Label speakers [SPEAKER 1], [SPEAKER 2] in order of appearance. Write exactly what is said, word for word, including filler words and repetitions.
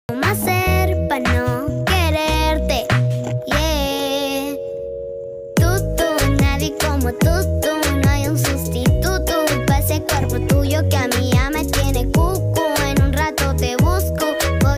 [SPEAKER 1] ¿Cómo hacer para no quererte? Yeah. Tú, tú, nadie como tú, tú.